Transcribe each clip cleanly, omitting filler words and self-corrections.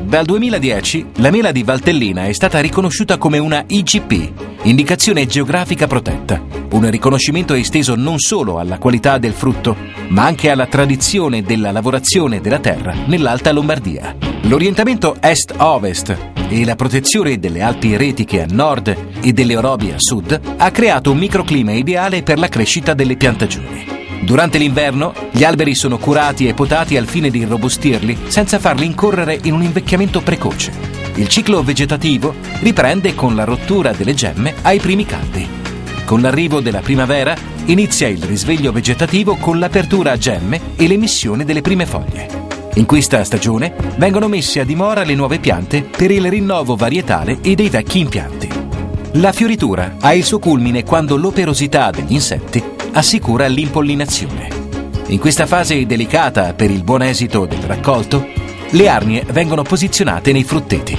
Dal 2010 la mela di Valtellina è stata riconosciuta come una IGP, indicazione geografica protetta, un riconoscimento esteso non solo alla qualità del frutto, ma anche alla tradizione della lavorazione della terra nell'Alta Lombardia. L'orientamento est-ovest e la protezione delle Alpi Retiche a nord e delle Orobi a sud ha creato un microclima ideale per la crescita delle piantagioni. Durante l'inverno gli alberi sono curati e potati al fine di irrobustirli senza farli incorrere in un invecchiamento precoce. Il ciclo vegetativo riprende con la rottura delle gemme ai primi caldi. Con l'arrivo della primavera inizia il risveglio vegetativo con l'apertura a gemme e l'emissione delle prime foglie. In questa stagione vengono messe a dimora le nuove piante per il rinnovo varietale e dei vecchi impianti. La fioritura ha il suo culmine quando l'operosità degli insetti assicura l'impollinazione. In questa fase delicata per il buon esito del raccolto, le arnie vengono posizionate nei frutteti.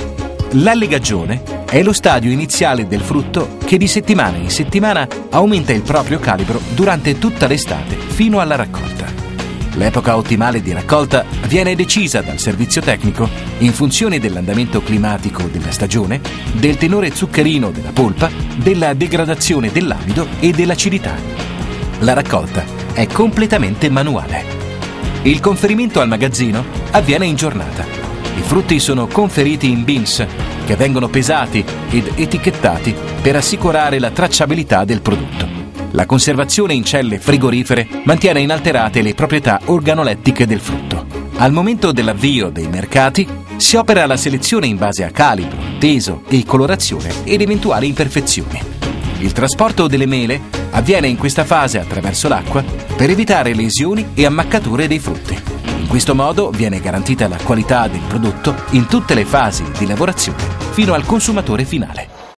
L'allegagione è lo stadio iniziale del frutto che di settimana in settimana aumenta il proprio calibro durante tutta l'estate fino alla raccolta. L'epoca ottimale di raccolta viene decisa dal servizio tecnico in funzione dell'andamento climatico della stagione, del tenore zuccherino della polpa, della degradazione dell'amido e dell'acidità. La raccolta è completamente manuale. Il conferimento al magazzino avviene in giornata. I frutti sono conferiti in bins che vengono pesati ed etichettati per assicurare la tracciabilità del prodotto. La conservazione in celle frigorifere mantiene inalterate le proprietà organolettiche del frutto. Al momento dell'avvio dei mercati si opera la selezione in base a calibro, peso e colorazione ed eventuali imperfezioni. Il trasporto delle mele avviene in questa fase attraverso l'acqua per evitare lesioni e ammaccature dei frutti. In questo modo viene garantita la qualità del prodotto in tutte le fasi di lavorazione fino al consumatore finale.